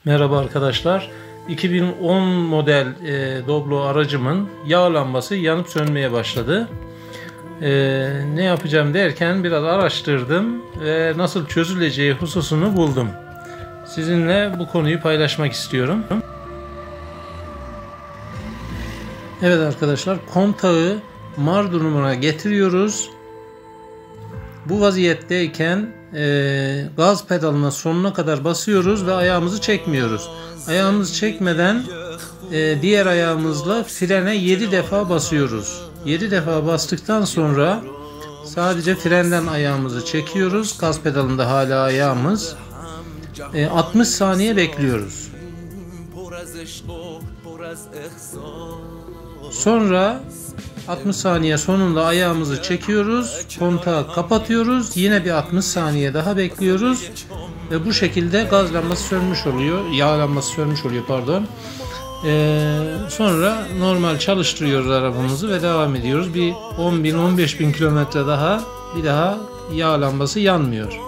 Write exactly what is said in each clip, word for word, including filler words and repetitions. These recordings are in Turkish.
Merhaba arkadaşlar. iki bin on model e, Doblo aracımın yağ lambası yanıp sönmeye başladı. E, ne yapacağım derken biraz araştırdım ve nasıl çözüleceği hususunu buldum. Sizinle bu konuyu paylaşmak istiyorum. Evet arkadaşlar, kontağı mar durumuna getiriyoruz. Bu vaziyetteyken e, gaz pedalına sonuna kadar basıyoruz ve ayağımızı çekmiyoruz. Ayağımızı çekmeden e, diğer ayağımızla frene yedi defa basıyoruz. yedi defa bastıktan sonra sadece frenden ayağımızı çekiyoruz. Gaz pedalında hala ayağımız. E, altmış saniye bekliyoruz. Sonra altmış saniye sonunda ayağımızı çekiyoruz, kontağı kapatıyoruz, yine bir altmış saniye daha bekliyoruz ve bu şekilde gaz lambası sönmüş oluyor, yağ lambası sönmüş oluyor pardon. Ee, sonra normal çalıştırıyoruz arabamızı ve devam ediyoruz. Bir on bin on beş bin kilometre daha bir daha yağ lambası yanmıyor.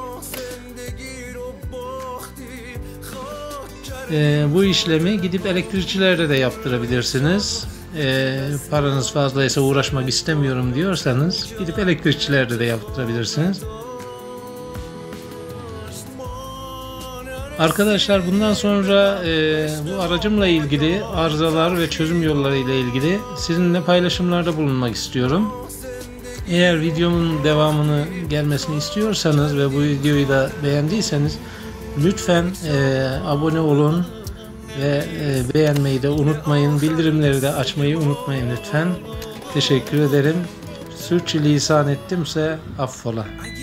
Ee, bu işlemi gidip elektrikçilerde de yaptırabilirsiniz. E, paranız fazlaysa, uğraşmak istemiyorum diyorsanız gidip elektrikçilerde de yaptırabilirsiniz. Arkadaşlar, bundan sonra e, bu aracımla ilgili arızalar ve çözüm yolları ile ilgili sizinle paylaşımlarda bulunmak istiyorum. Eğer videomun devamını gelmesini istiyorsanız ve bu videoyu da beğendiyseniz lütfen e, abone olun ve e, beğenmeyi de unutmayın. Bildirimleri de açmayı unutmayın lütfen. Teşekkür ederim. Sürçülisan ettimse affola.